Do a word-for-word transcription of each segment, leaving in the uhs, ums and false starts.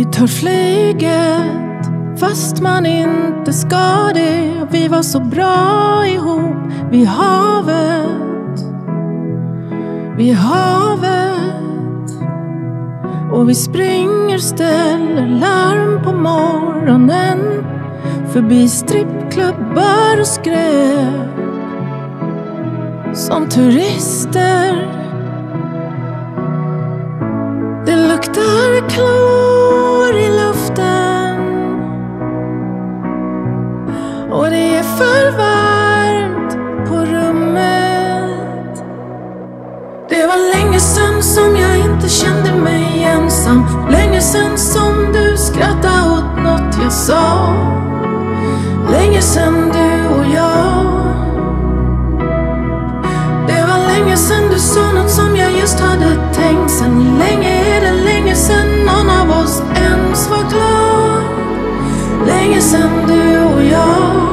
Vi tar flyget fast man inte ska det. Vi var så bra ihop vid havet, vid havet. Och vi springer, ställer larm på morgonen, förbi strippklubbar och skräp. Som turister. Det luktar klor i luften, och det är för varmt på rummet. Det var länge sedan som jag inte kände mig ensam. Länge sedan som du skrattade åt något jag sa. Länge sedan du och jag. Det var länge sedan du sa något som jag just hade tänkt. Sen länge är det länge sedan någon av oss ens var glad. Länge sedan du och jag.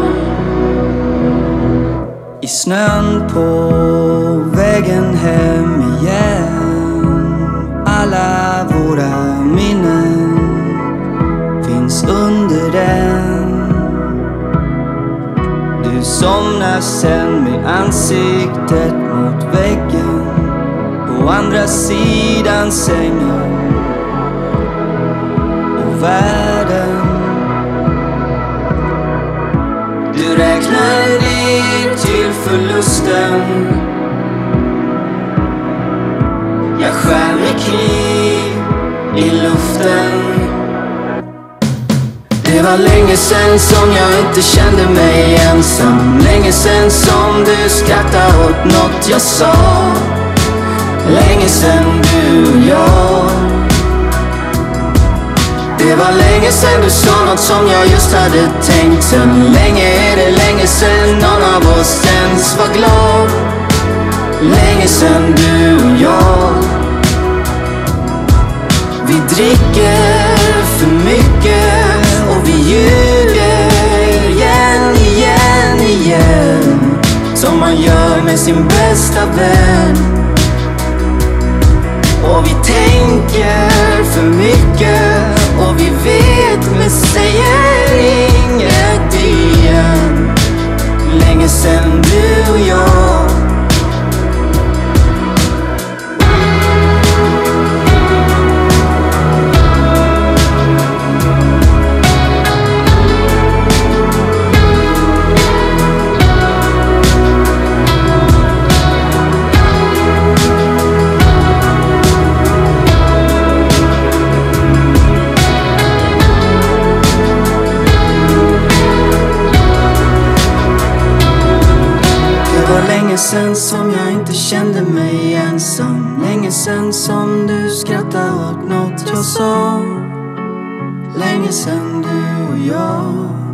I snön på vägen hem igen. Alla våra minnen finns under den. Du somnar sen med ansiktet mot väggen på andra sidan sängen och världen. Du räknar ner till förlusten. Jag skär mig kniv i luften. Det var länge sen som jag inte kände mig ensam. Länge sen som du skrattade åt något jag sa. Länge sen du och jag. Det var länge sen du sa något som jag just hade tänkt. Sen länge är det länge sen någon av oss ens var glad. Länge sen du och jag. Vi dricker för mycket och vi ljuger igen, igen, igen. Som man gör med sin bästa vän. Och vi tänker för mycket och vi vet men säger inget igen. Länge sen du och jag. Länge sen som jag inte kände mig ensam. Länge sen som du skrattade åt något jag sa. Länge sen du och jag.